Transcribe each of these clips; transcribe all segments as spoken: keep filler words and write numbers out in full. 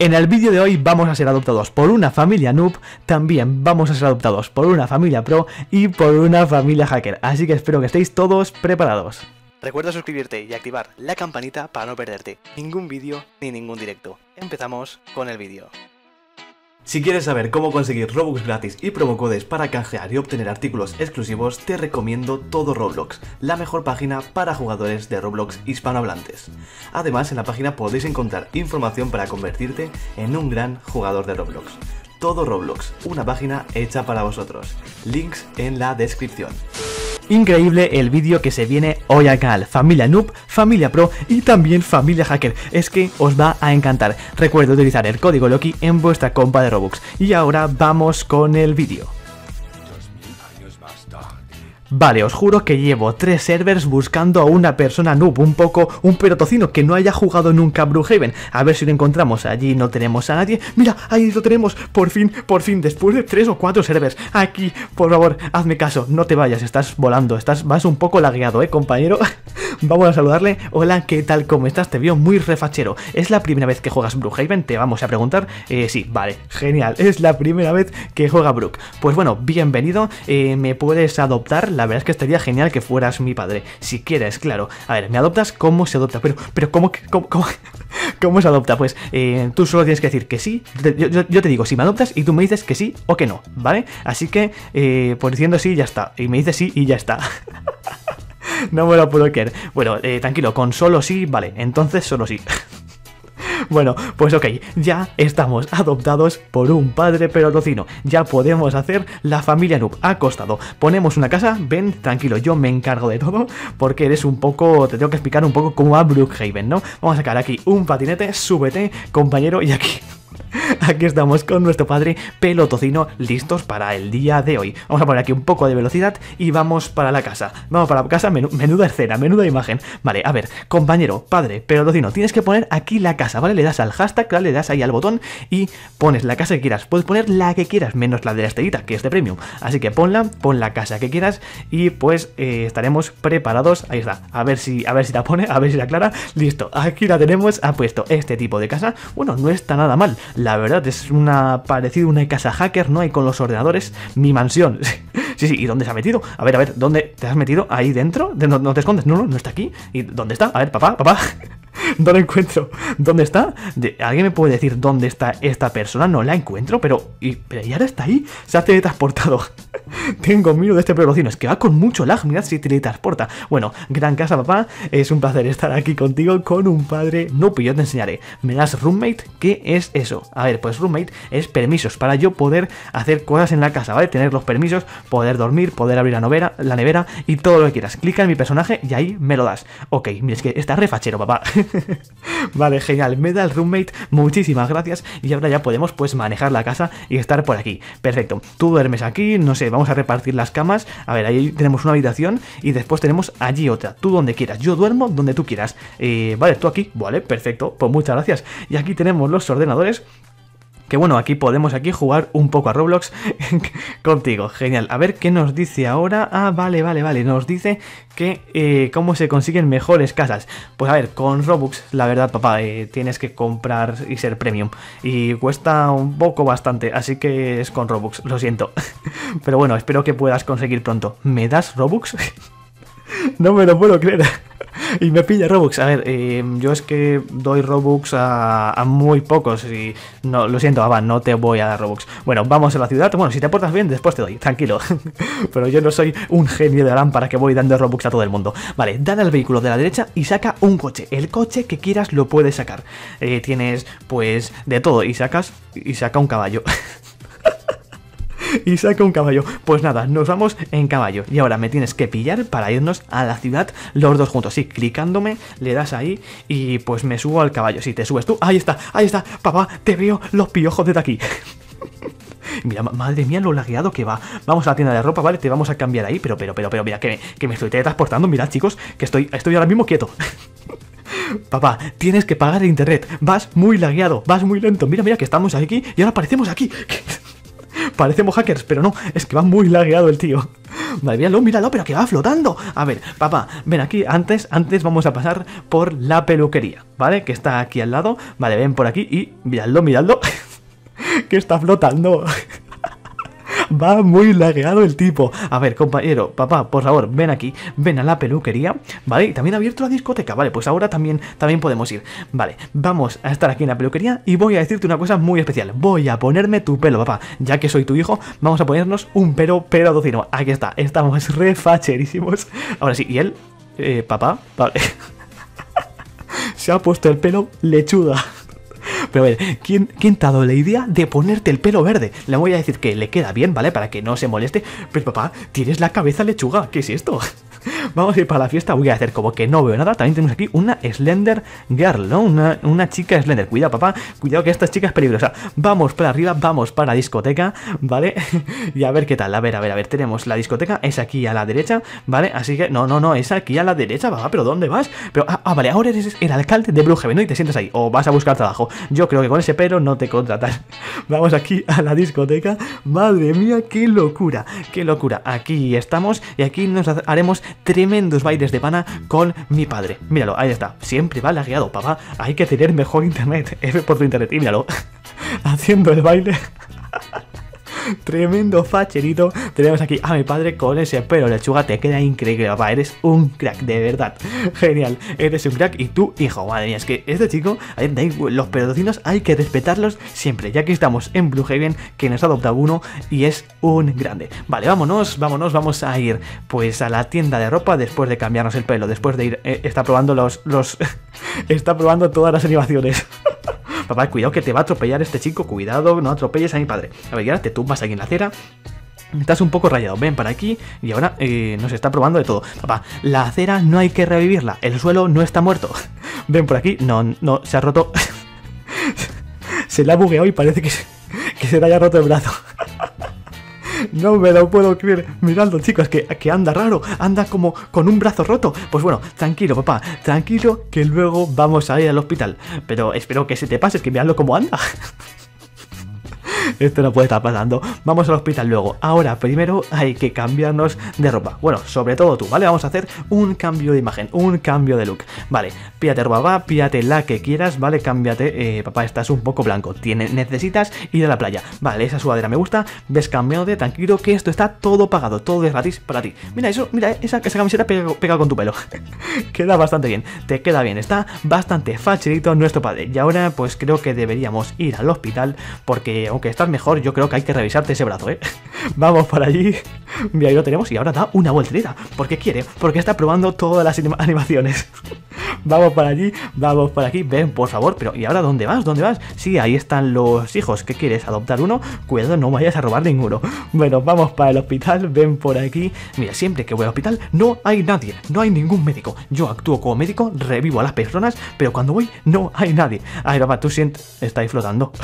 En el vídeo de hoy vamos a ser adoptados por una familia noob, también vamos a ser adoptados por una familia pro y por una familia hacker, así que espero que estéis todos preparados. Recuerda suscribirte y activar la campanita para no perderte ningún vídeo ni ningún directo. Empezamos con el vídeo. Si quieres saber cómo conseguir Robux gratis y promocodes para canjear y obtener artículos exclusivos, te recomiendo Todo Roblox, la mejor página para jugadores de Roblox hispanohablantes. Además, en la página podéis encontrar información para convertirte en un gran jugador de Roblox. Todo Roblox, una página hecha para vosotros. Links en la descripción. Increíble el vídeo que se viene hoy al canal. Familia noob, familia pro y también familia hacker. Es que os va a encantar. Recuerda utilizar el código Loki en vuestra compa de Robux. Y ahora vamos con el vídeo. Vale, os juro que llevo tres servers buscando a una persona noob, un poco un pelotocino que no haya jugado nunca Brookhaven. A ver si lo encontramos. Allí no tenemos a nadie. Mira, ahí lo tenemos. Por fin, por fin, después de tres o cuatro servers. Aquí, por favor, hazme caso. No te vayas, estás volando. Estás, vas un poco lagueado, eh, compañero. Vamos a saludarle. Hola, ¿qué tal? ¿Cómo estás? Te veo muy refachero. ¿Es la primera vez que juegas Brookhaven? Te vamos a preguntar. Eh, sí, vale, genial. Es la primera vez que juega Brook. Pues bueno, bienvenido. Eh, ¿Me puedes adoptar? La verdad es que estaría genial que fueras mi padre. Si quieres, claro. A ver, ¿me adoptas? ¿Cómo se adopta? Pero, pero, ¿cómo, cómo, cómo, cómo se adopta? Pues eh, tú solo tienes que decir que sí. Yo, yo, yo te digo si me adoptas y tú me dices que sí o que no, ¿vale? Así que, eh, pues diciendo sí, ya está. Y me dices sí y ya está. No me lo puedo creer. Bueno, eh, tranquilo, con solo sí, vale. Entonces solo sí. Bueno, pues ok, ya estamos adoptados por un padre pelotocino. Ya podemos hacer la familia noob acostado. Ponemos una casa, ven, tranquilo, yo me encargo de todo, porque eres un poco, te tengo que explicar un poco cómo va Brookhaven, ¿no? Vamos a sacar aquí un patinete, súbete, compañero, y aquí... Aquí estamos con nuestro padre pelotocino listos para el día de hoy. Vamos a poner aquí un poco de velocidad y vamos para la casa. Vamos para la casa, menú, menuda escena, menuda imagen. Vale, a ver, compañero, padre pelotocino, tienes que poner aquí la casa, ¿vale? Le das al hashtag, ¿vale? Le das ahí al botón y pones la casa que quieras. Puedes poner la que quieras, menos la de la estrellita, que es de premium. Así que ponla, pon la casa que quieras y pues eh, estaremos preparados. Ahí está, a ver si, a ver si la pone, a ver si la aclara. Listo, aquí la tenemos, ha puesto este tipo de casa. Bueno, no está nada mal. La verdad es una parecido a una casa hacker, ¿no? Ahí con los ordenadores, mi mansión. Sí, sí, ¿y dónde se ha metido? A ver, a ver, ¿dónde te has metido? ¿Ahí dentro? ¿No, no te escondes? No, no, no está aquí. ¿Y dónde está? A ver, papá, papá. No la encuentro. ¿Dónde está? De, ¿Alguien me puede decir dónde está esta persona? No la encuentro, pero... ¿Y, pero ¿y ahora está ahí? Se ha teletransportado. Tengo miedo de este pelotocino. Es que va con mucho lag, mirad si teletransporta. Bueno, gran casa, papá. Es un placer estar aquí contigo con un padre noob. Yo te enseñaré. ¿Me das roommate? ¿Qué es eso? A ver, pues roommate es permisos para yo poder hacer cosas en la casa, ¿vale? Tener los permisos, poder dormir, poder abrir la nevera, la nevera y todo lo que quieras. Clica en mi personaje y ahí me lo das. Ok, mira, es que está refachero, papá. Vale, genial, me da el roommate, muchísimas gracias. Y ahora ya podemos pues manejar la casa y estar por aquí. Perfecto, tú duermes aquí, no sé, vamos a repartir las camas. A ver, ahí tenemos una habitación y después tenemos allí otra, tú donde quieras. Yo duermo donde tú quieras. eh, Vale, tú aquí, vale, perfecto, pues muchas gracias. Y aquí tenemos los ordenadores. Que bueno, aquí podemos aquí jugar un poco a Roblox contigo, genial. A ver qué nos dice ahora. Ah, vale, vale, vale, nos dice que eh, cómo se consiguen mejores casas. Pues a ver, con Robux, la verdad, papá, eh, tienes que comprar y ser premium. Y cuesta un poco bastante, así que es con Robux, lo siento. Pero bueno, espero que puedas conseguir pronto. ¿Me das Robux? No me lo puedo creer. Y me pilla Robux. A ver, eh, yo es que doy Robux a, a muy pocos y no, lo siento, Abba, no te voy a dar Robux. Bueno, vamos a la ciudad. Bueno, si te portas bien, después te doy, tranquilo. Pero yo no soy un genio de la lámpara que voy dando Robux a todo el mundo. Vale, dale al vehículo de la derecha y saca un coche. El coche que quieras lo puedes sacar. Eh, tienes, pues, de todo. Y sacas, y saca un caballo. Y saca un caballo. Pues nada, nos vamos en caballo. Y ahora me tienes que pillar para irnos a la ciudad los dos juntos. Sí, clicándome, le das ahí y pues me subo al caballo. Sí, te subes tú. Ahí está, ahí está. Papá, te veo los piojos desde aquí. Mira, madre mía, lo lagueado que va. Vamos a la tienda de ropa, ¿vale? Te vamos a cambiar ahí. Pero, pero, pero, pero, mira, que me, que me estoy teletransportando. Mirad, chicos, que estoy, estoy ahora mismo quieto. Papá, tienes que pagar el internet. Vas muy lagueado, vas muy lento. Mira, mira, que estamos aquí y ahora aparecemos aquí. Parecemos hackers, pero no, es que va muy lagueado el tío. Vale, míralo, míralo, pero que va flotando. A ver, papá, ven aquí. Antes, antes vamos a pasar por la peluquería, ¿vale? Que está aquí al lado. Vale, ven por aquí y miradlo, miradlo. Que está flotando. Va muy lagueado el tipo. A ver, compañero, papá, por favor, ven aquí. Ven a la peluquería, ¿vale? Y también ha abierto la discoteca, ¿vale? Pues ahora también, también podemos ir. Vale, vamos a estar aquí en la peluquería y voy a decirte una cosa muy especial. Voy a ponerme tu pelo, papá. Ya que soy tu hijo, vamos a ponernos un pelo pero docino. Aquí está, estamos refacherísimos. Ahora sí, y él, eh, papá, vale. Se ha puesto el pelo lechuga. Pero a ver, ¿quién, ¿quién te ha dado la idea de ponerte el pelo verde? Le voy a decir que le queda bien, ¿vale? Para que no se moleste. Pero papá, tienes la cabeza lechuga. ¿Qué es esto? Vamos a ir para la fiesta. Voy a hacer como que no veo nada. También tenemos aquí una Slender Girl, ¿no? Una, una chica Slender. Cuidado, papá. Cuidado que esta chica es peligrosa. Vamos para arriba, vamos para la discoteca, ¿vale? Y a ver qué tal. A ver, a ver, a ver. Tenemos la discoteca. Es aquí a la derecha, ¿vale? Así que, no, no, no. Es aquí a la derecha, papá. ¿Pero dónde vas? Pero, ah, ah, vale. Ahora eres el alcalde de Brookhaven, ¿no? Y te sientas ahí. O vas a buscar trabajo. Yo creo que con ese pelo no te contratan. Vamos aquí a la discoteca. Madre mía, qué locura. Qué locura. Aquí estamos y aquí nos haremos tremendos bailes de pana con mi padre. Míralo, ahí está. Siempre va lagueado, papá. Hay que tener mejor internet. F por tu internet. Y míralo. Haciendo el baile. Tremendo facherito. Tenemos aquí a mi padre con ese pelo lechuga. Te queda increíble, papá. Eres un crack, de verdad. Genial. Eres un crack y tu hijo. Madre mía, es que este chico, los pedocinos hay que respetarlos siempre. Ya que estamos en Brookhaven, que nos ha adoptado uno y es un grande. Vale, vámonos, vámonos. Vamos a ir pues a la tienda de ropa después de cambiarnos el pelo. Después de ir, eh, está probando los... los está probando todas las animaciones. Papá, cuidado que te va a atropellar este chico. Cuidado, no atropelles a mi padre. A ver, ya te tumbas aquí en la acera. Estás un poco rayado. Ven para aquí. Y ahora eh, nos está probando de todo. Papá, la acera no hay que revivirla. El suelo no está muerto. Ven por aquí. No, no, se ha roto. Se le ha bugueado y parece que se, que se le haya roto el brazo. No me lo puedo creer. Miradlo, chicos, que, que anda raro. Anda como con un brazo roto. Pues bueno, tranquilo, papá. Tranquilo, que luego vamos a ir al hospital. Pero espero que se te pase, que miradlo cómo anda. Esto no puede estar pasando. Vamos al hospital luego. Ahora, primero hay que cambiarnos de ropa. Bueno, sobre todo tú, ¿vale? Vamos a hacer un cambio de imagen, un cambio de look. Vale, píllate ropa, va, píllate la que quieras, ¿vale? Cámbiate. Eh, papá, estás un poco blanco. Tiene, necesitas ir a la playa. Vale, esa sudadera me gusta. Ves cambiándote, tranquilo, que esto está todo pagado. Todo es gratis para ti. Mira eso, mira, esa, esa camiseta pega, pega con tu pelo. Queda bastante bien. Te queda bien. Está bastante facherito nuestro padre. Y ahora, pues creo que deberíamos ir al hospital porque, aunque estás mejor, yo creo que hay que revisarte ese brazo, ¿eh? Vamos por allí. Mira, ahí lo tenemos y ahora da una vueltita. ¿Por qué quiere? Porque está probando todas las anima animaciones. Vamos para allí, vamos por aquí. Ven, por favor. Pero, ¿y ahora dónde vas? ¿Dónde vas? Sí, ahí están los hijos. ¿Qué quieres? ¿Adoptar uno? Cuidado, no vayas a robar ninguno. Bueno, vamos para el hospital. Ven por aquí. Mira, siempre que voy al hospital no hay nadie. No hay ningún médico. Yo actúo como médico, revivo a las personas, pero cuando voy no hay nadie. Ay, papá, tú sientes... Estáis flotando.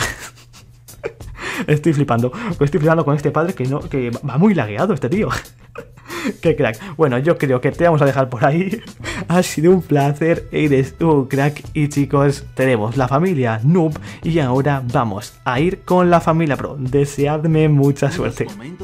Estoy flipando, estoy flipando con este padre que no, que va muy lagueado este tío. Qué crack. Bueno, yo creo que te vamos a dejar por ahí. Ha sido un placer, eres un crack. Y chicos, tenemos la familia Noob y ahora vamos a ir con la familia Pro. Deseadme mucha suerte.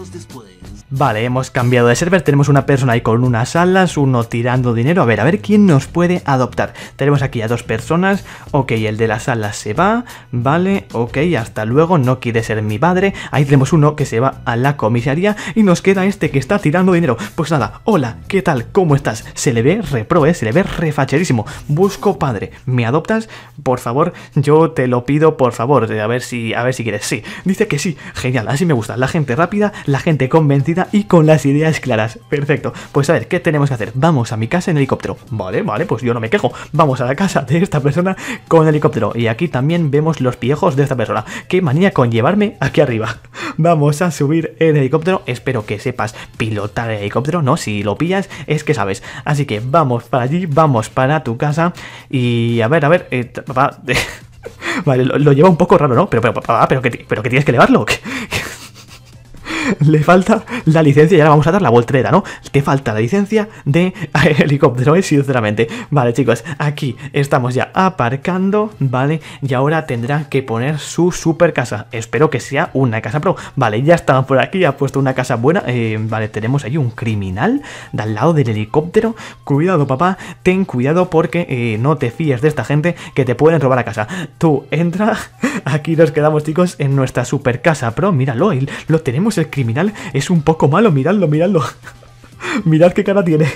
Vale, hemos cambiado de server, tenemos una persona ahí con unas alas, uno tirando dinero. A ver, a ver quién nos puede adoptar. Tenemos aquí a dos personas. Ok, el de las alas se va. Vale, ok, hasta luego, no quiere ser mi padre. Ahí tenemos uno que se va a la comisaría y nos queda este que está tirando dinero. Pues nada, hola, ¿qué tal? ¿Cómo estás? Se le ve repro, ¿eh? Se le ve refacherísimo. Busco padre, ¿me adoptas? Por favor, yo te lo pido, por favor, a ver si, a ver si quieres. Sí, dice que sí, genial, así me gusta. La gente rápida, la gente convencida y con las ideas claras. Perfecto. Pues a ver, ¿qué tenemos que hacer? Vamos a mi casa en helicóptero. Vale, vale, pues yo no me quejo. Vamos a la casa de esta persona con helicóptero. Y aquí también vemos los piejos de esta persona. Qué manía con llevarme aquí arriba. Vamos a subir el helicóptero. Espero que sepas pilotar el helicóptero, ¿no? Si lo pillas, es que sabes. Así que vamos para allí, vamos para tu casa. Y a ver, a ver, eh, papá. Vale, lo, lo lleva un poco raro, ¿no? Pero, pero, papá, pero que, pero que tienes que elevarlo. Le falta la licencia y ahora vamos a dar la voltereta, ¿no? Te falta la licencia de helicóptero, ¿eh? Sinceramente. Vale, chicos, aquí estamos ya aparcando, ¿vale? Y ahora tendrá que poner su super casa. Espero que sea una casa pro. Vale, ya estaba por aquí, ha puesto una casa buena. Eh, vale, tenemos ahí un criminal de al lado del helicóptero. Cuidado, papá, ten cuidado porque eh, no te fíes de esta gente que te pueden robar la casa. Tú entra, aquí nos quedamos, chicos, en nuestra super casa pro. Míralo, lo tenemos. El criminal es un poco malo, miradlo, miradlo. Mirad qué cara tiene.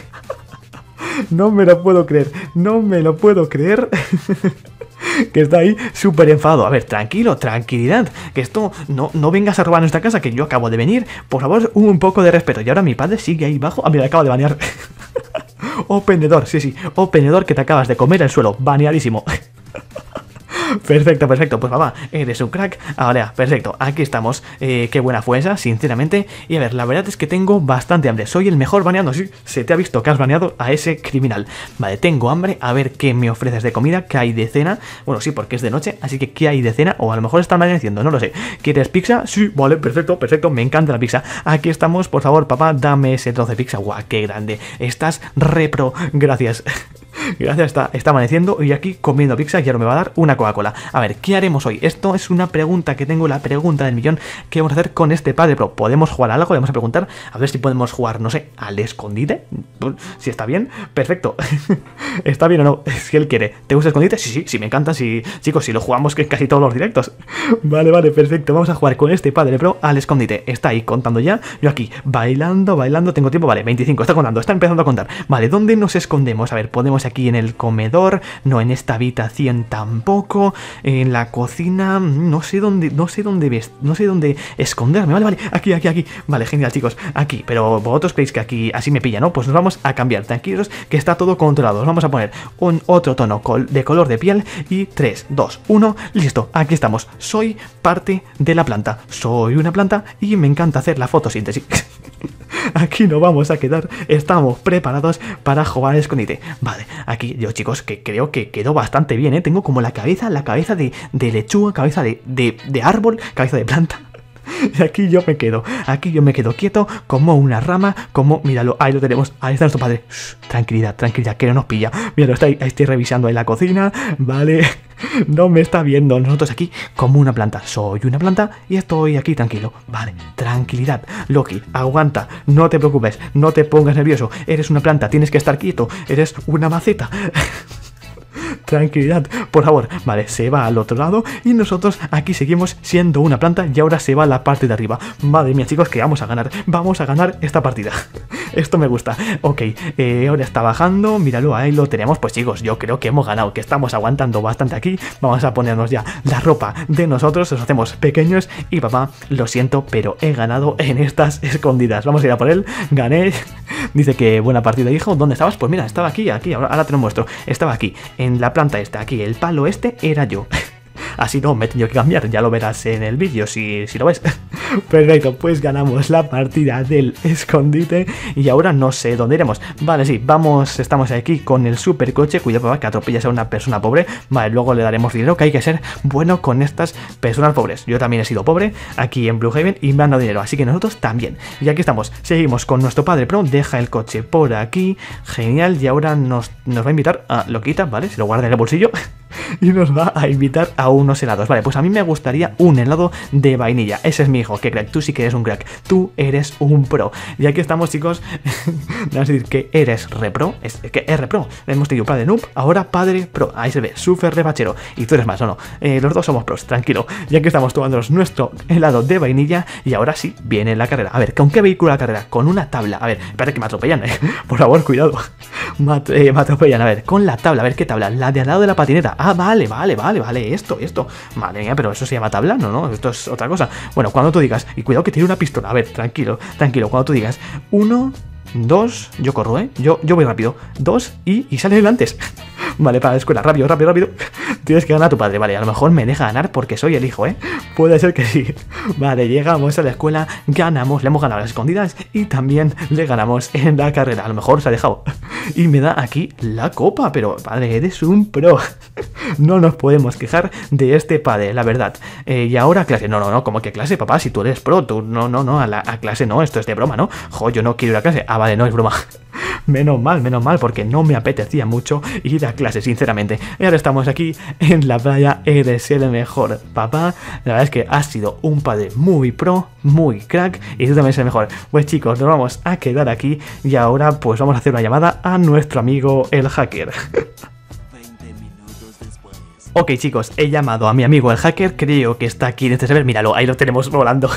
No me lo puedo creer, no me lo puedo creer. Que está ahí súper enfadado. A ver, tranquilo, tranquilidad. Que esto, no, no vengas a robar nuestra casa, que yo acabo de venir. Por favor, un poco de respeto. Y ahora mi padre sigue ahí abajo. Ah, mira, acaba de banear. Oh, pendedor, sí, sí. Oh, pendedor, que te acabas de comer el suelo. Baneadísimo. Perfecto, perfecto, pues papá, eres un crack. Ahora, perfecto, aquí estamos. eh, Qué buena fue esa, sinceramente. Y a ver, la verdad es que tengo bastante hambre. Soy el mejor baneando, sí, se te ha visto que has baneado a ese criminal. Vale, tengo hambre, a ver qué me ofreces de comida. ¿Qué hay de cena? Bueno, sí, porque es de noche, así que ¿qué hay de cena? O a lo mejor están amaneciendo, no lo sé. ¿Quieres pizza? Sí, vale, perfecto, perfecto, me encanta la pizza. Aquí estamos, por favor, papá, dame ese trozo de pizza. Guau, qué grande, estás repro, gracias. Gracias, está, está amaneciendo y aquí comiendo pizza y ahora me va a dar una Coca-Cola. A ver, ¿qué haremos hoy? Esto es una pregunta que tengo, la pregunta del millón. ¿Qué vamos a hacer con este padre pro? ¿Podemos jugar a algo? Le vamos a preguntar, a ver si podemos jugar, no sé, al escondite. Si está bien, perfecto. ¿Está bien o no? Si él quiere. ¿Te gusta escondite? Sí, sí, sí, me encanta. Sí, chicos, si lo jugamos que es casi todos los directos. Vale, vale, perfecto. Vamos a jugar con este padre pro al escondite. Está ahí contando ya. Yo aquí, bailando, bailando. Tengo tiempo, vale, veinticinco. Está contando, está empezando a contar. Vale, ¿dónde nos escondemos? A ver, podemos aquí en el comedor, no en esta habitación tampoco, en la cocina, no sé dónde, no sé dónde ves, no sé dónde esconderme, vale, vale, aquí, aquí, aquí, vale, genial, chicos, aquí, pero vosotros creéis que aquí así me pilla, ¿no? Pues nos vamos a cambiar, tranquilos, que está todo controlado, nos vamos a poner un otro tono de color de piel y tres, dos, uno, listo, aquí estamos, soy parte de la planta, soy una planta y me encanta hacer la fotosíntesis. Aquí nos vamos a quedar, estamos preparados para jugar al escondite. Vale, aquí yo, chicos, que creo que quedó bastante bien, ¿eh? Tengo como la cabeza, la cabeza de, de lechuga, cabeza de, de, de árbol, cabeza de planta. Y aquí yo me quedo, aquí yo me quedo quieto como una rama, como, míralo, ahí lo tenemos, ahí está nuestro padre. Shh, tranquilidad, tranquilidad, que no nos pilla. Míralo, estoy, estoy revisando ahí la cocina, vale, no me está viendo. Nosotros aquí como una planta, soy una planta y estoy aquí tranquilo, vale, tranquilidad. Loki, aguanta, no te preocupes, no te pongas nervioso, eres una planta, tienes que estar quieto, eres una maceta. Tranquilidad, por favor. Vale, se va al otro lado y nosotros aquí seguimos siendo una planta y ahora se va a la parte de arriba. Madre mía, chicos, que vamos a ganar. Vamos a ganar esta partida. Esto me gusta. Ok, eh, ahora está bajando. Míralo, ahí lo tenemos. Pues chicos, yo creo que hemos ganado, que estamos aguantando bastante aquí. Vamos a ponernos ya la ropa de nosotros. Nos hacemos pequeños y papá, lo siento, pero he ganado en estas escondidas. Vamos a ir a por él. Gané. Dice que buena partida, hijo. ¿Dónde estabas? Pues mira, estaba aquí, aquí. Ahora, ahora te lo muestro. Estaba aquí, en la planta esta, aquí, el palo este era yo. Así no, me he tenido que cambiar, ya lo verás en el vídeo si, si lo ves. Perfecto, pues ganamos la partida del escondite y ahora no sé dónde iremos. Vale, sí, vamos, estamos aquí con el supercoche. Cuidado, papá, que atropellas a una persona pobre. Vale, luego le daremos dinero, que hay que ser bueno con estas personas pobres. Yo también he sido pobre aquí en Blue Haven y me han dado dinero, así que nosotros también. Y aquí estamos, seguimos con nuestro padre pro, deja el coche por aquí, genial, y ahora nos, nos va a invitar a... Lo quita, ¿vale? Se lo guarda en el bolsillo. Y nos va a invitar a unos helados. Vale, pues a mí me gustaría un helado de vainilla. Ese es mi hijo, qué crack, tú sí que eres un crack. Tú eres un pro. Y aquí estamos, chicos. Vamos a decir que eres repro. Es que es repro. Hemos tenido padre noob, ahora padre pro. Ahí se ve, súper rebachero. Y tú eres más, ¿o no? Eh, los dos somos pros, tranquilo. Y aquí estamos tomándonos nuestro helado de vainilla. Y ahora sí, viene la carrera. A ver, ¿con qué vehículo la carrera? Con una tabla. A ver, espérate que me atropellan, eh. Por favor, cuidado. Me, eh, me atropellan, a ver, con la tabla. A ver, ¿qué tabla? La de al lado de la patineta. Ah, vale, vale, vale, vale, esto, esto. Madre mía, pero eso se llama tabla, no, no, esto es otra cosa. Bueno, cuando tú digas, y cuidado que tiene una pistola, a ver, tranquilo, tranquilo, cuando tú digas, uno, dos, yo corro, ¿eh? Yo, yo voy rápido, dos, y, y sale el antes. Vale, para la escuela, rápido, rápido, rápido. Tienes que ganar a tu padre, vale, a lo mejor me deja ganar porque soy el hijo, ¿eh? Puede ser que sí. Vale, llegamos a la escuela, ganamos, le hemos ganado a las escondidas y también le ganamos en la carrera. A lo mejor se ha dejado. Y me da aquí la copa, pero padre, eres un pro. No nos podemos quejar de este padre, la verdad. Eh, y ahora clase, no, no, no, como que clase, papá, si tú eres pro, tú, no, no, no, a, la, a clase no, esto es de broma, ¿no? Jo, yo no quiero ir a clase. Ah, vale, no es broma. Menos mal, menos mal, porque no me apetecía mucho ir a clase, sinceramente. Y ahora estamos aquí en la playa, eres el mejor, papá. La verdad es que has sido un padre muy pro, muy crack, y tú también eres el mejor. Pues chicos, nos vamos a quedar aquí y ahora pues vamos a hacer una llamada a nuestro amigo el hacker. Ok chicos, he llamado a mi amigo el hacker, creo que está aquí en este server, míralo, ahí lo tenemos volando.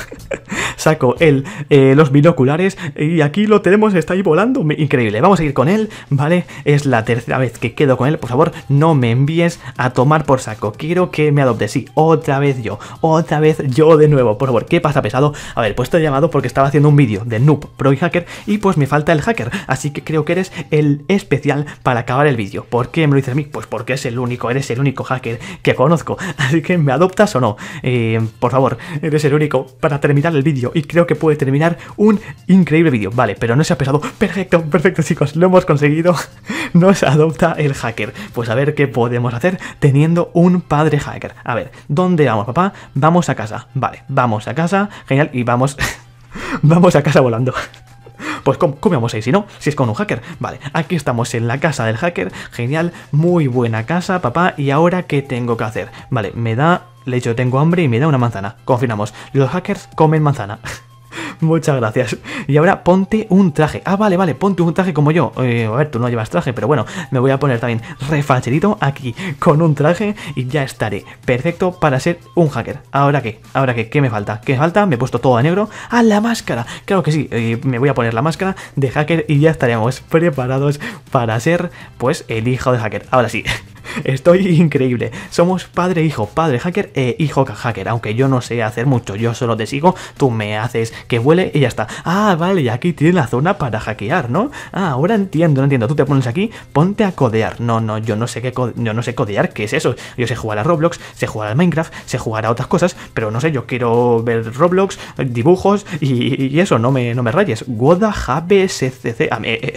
Saco él eh, los binoculares y aquí lo tenemos, está ahí volando, increíble. Vamos a ir con él, ¿vale? Es la tercera vez que quedo con él, por favor, no me envíes a tomar por saco. Quiero que me adopte, sí, otra vez yo, otra vez yo de nuevo, por favor. ¿Qué pasa, pesado? A ver, pues te he llamado porque estaba haciendo un vídeo de noob, pro y hacker y pues me falta el hacker, así que creo que eres el especial para acabar el vídeo. ¿Por qué me lo dices a mí? Pues porque es el único, eres el único hacker que conozco, así que ¿me adoptas o no? Eh, por favor, eres el único para terminar el vídeo y creo que puede terminar un increíble vídeo. Vale, pero no se ha pesado. Perfecto, perfecto chicos, lo hemos conseguido. Nos adopta el hacker. Pues a ver qué podemos hacer teniendo un padre hacker. A ver, ¿dónde vamos, papá? Vamos a casa. Vale, vamos a casa, genial, y vamos vamos a casa volando. Pues ¿cómo, cómo vamos a ir si no? Si es con un hacker. Vale, aquí estamos en la casa del hacker. Genial, muy buena casa, papá. ¿Y ahora qué tengo que hacer? Vale, me da... Le he dicho, tengo hambre y me da una manzana. Confirmamos, los hackers comen manzana. Muchas gracias. Y ahora ponte un traje. Ah, vale, vale, ponte un traje como yo. Eh, a ver, tú no llevas traje, pero bueno, me voy a poner también refacherito aquí con un traje y ya estaré perfecto para ser un hacker. ¿Ahora qué? ¿Ahora qué? ¿Qué me falta? ¿Qué me falta? Me he puesto todo de negro. ¡Ah, la máscara! Claro que sí, eh, me voy a poner la máscara de hacker y ya estaremos preparados para ser, pues, el hijo de hacker. Ahora sí. Estoy increíble. Somos padre e hijo, padre hacker e hijo hacker. Aunque yo no sé hacer mucho, yo solo te sigo, tú me haces que vuele y ya está. Ah, vale, y aquí tiene la zona para hackear, ¿no? Ah, ahora entiendo, no entiendo. Tú te pones aquí, ponte a codear. No, no, yo no sé qué yo no sé codear, ¿qué es eso? Yo sé jugar a Roblox, sé jugar al Minecraft, sé jugar a otras cosas, pero no sé, yo quiero ver Roblox, dibujos y, y eso, no me, no me rayes. Goda, Jabe, C C C. A mí, eh,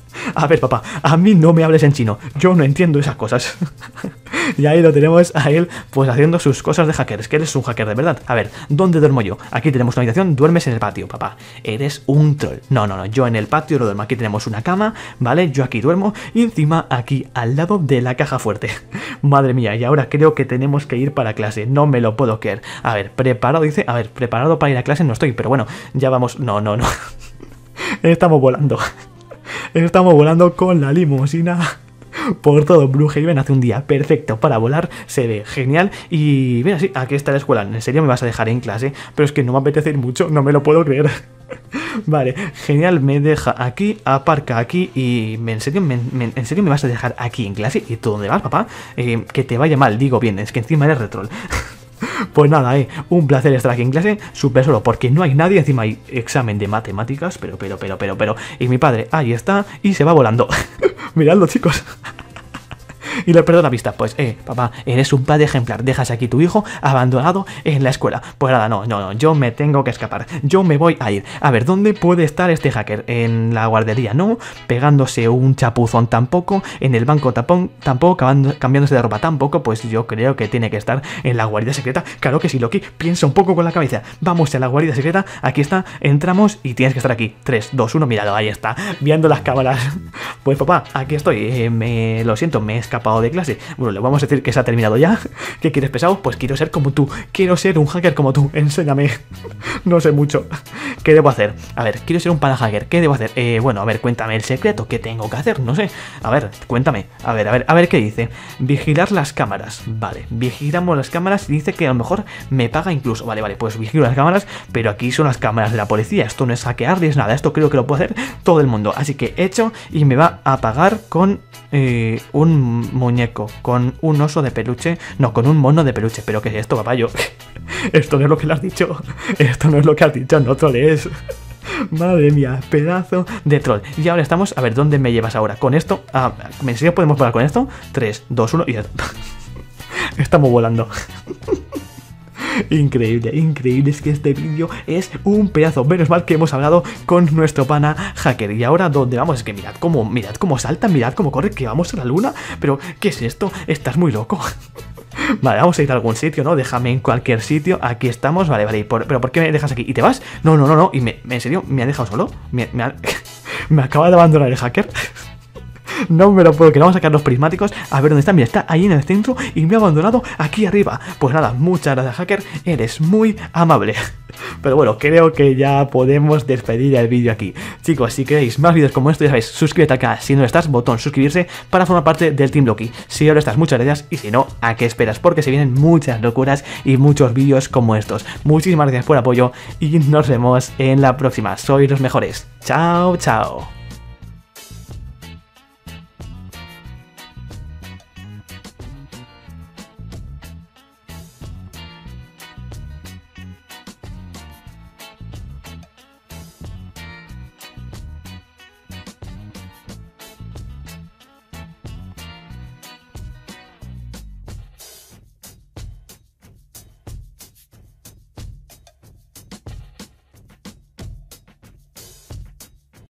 A ver, papá, a mí no me hables en chino, yo no entiendo esas cosas. Y ahí lo tenemos a él, pues haciendo sus cosas de hacker. Es que eres un hacker de verdad. A ver, ¿dónde duermo yo? Aquí tenemos una habitación, duermes en el patio, papá. Eres un troll. No, no, no, yo en el patio no duermo. Aquí tenemos una cama, ¿vale? Yo aquí duermo y encima aquí al lado de la caja fuerte. Madre mía, y ahora creo que tenemos que ir para clase. No me lo puedo creer. A ver, preparado, dice. A ver, preparado para ir a clase no estoy, pero bueno, ya vamos. No, no, no. Estamos volando. Estamos volando con la limusina por todo Bluehaven. Hace un día perfecto para volar, se ve genial. Y mira, sí, aquí está la escuela. En serio me vas a dejar en clase, pero es que no me apetece ir mucho, no me lo puedo creer. Vale, genial, me deja aquí, aparca aquí y me, en, serio, me, me, en serio me vas a dejar aquí en clase. ¿Y tú dónde vas, papá? Eh, que te vaya mal, digo bien, es que encima eres retrol. Pues nada, eh, un placer estar aquí en clase, súper solo, porque no hay nadie, encima hay examen de matemáticas, pero, pero, pero, pero, pero, y mi padre, ahí está, y se va volando. Miradlo, chicos. Y le perdo la vista. Pues, eh, papá, eres un padre ejemplar. Dejas aquí tu hijo abandonado en la escuela. Pues nada, no, no, no, yo me tengo que escapar. Yo me voy a ir. A ver, ¿dónde puede estar este hacker? En la guardería, no. Pegándose un chapuzón tampoco. En el banco tapón tampoco. Cambiándose de ropa tampoco. Pues yo creo que tiene que estar en la guardia secreta. Claro que sí, Loki. Piensa un poco con la cabeza. Vamos a la guardia secreta. Aquí está. Entramos y tienes que estar aquí. tres, dos, uno. Míralo, ahí está. Viendo las cámaras. Pues papá, aquí estoy. Eh, me lo siento, me he escapado de clase. Bueno, le vamos a decir que se ha terminado ya. ¿Qué quieres, pesado? Pues quiero ser como tú. Quiero ser un hacker como tú. Enséñame. No sé mucho. ¿Qué debo hacer? A ver, quiero ser un para hacker. ¿Qué debo hacer? Eh, bueno, a ver, cuéntame el secreto. ¿Qué tengo que hacer? No sé. A ver, cuéntame. A ver, a ver, a ver qué dice. Vigilar las cámaras. Vale, vigilamos las cámaras y dice que a lo mejor me paga incluso. Vale, vale, pues vigilo las cámaras, pero aquí son las cámaras de la policía. Esto no es hackear ni es nada. Esto creo que lo puede hacer todo el mundo. Así que hecho y me va a pagar con eh, un muñeco, con un oso de peluche. No, con un mono de peluche. ¿Pero qué es esto, papá? Yo... Esto no es lo que le has dicho. Esto no es lo que has dicho, no trolees. Madre mía, pedazo de troll. Y ahora estamos, a ver, ¿dónde me llevas ahora? Con esto, ah, ¿en serio podemos volar con esto? tres, dos, uno y ya. Estamos volando. Increíble, increíble, es que este vídeo es un pedazo. Menos mal que hemos hablado con nuestro pana hacker. Y ahora, ¿dónde vamos? Es que mirad cómo, mirad cómo salta, mirad cómo corre, que vamos a la luna. Pero, ¿qué es esto? Estás muy loco. Vale, vamos a ir a algún sitio, ¿no? Déjame en cualquier sitio. Aquí estamos, vale, vale. Por, pero ¿por qué me dejas aquí? ¿Y te vas? No, no, no, no. ¿Y me, en serio? ¿Me ha dejado solo? ¿Me, me, ha... ¿Me acaba de abandonar el hacker? No me lo puedo creer. Vamos a sacar los prismáticos a ver dónde está. Mira, está ahí en el centro y me ha abandonado aquí arriba. Pues nada, muchas gracias, hacker. Eres muy amable. Pero bueno, creo que ya podemos despedir el vídeo aquí. Chicos, si queréis más vídeos como estos, ya sabéis, suscríbete al canal. Si no estás, botón suscribirse para formar parte del Team Loki. Si ahora estás, muchas gracias. Y si no, ¿a qué esperas? Porque se vienen muchas locuras y muchos vídeos como estos. Muchísimas gracias por el apoyo y nos vemos en la próxima. Sois los mejores. Chao, chao.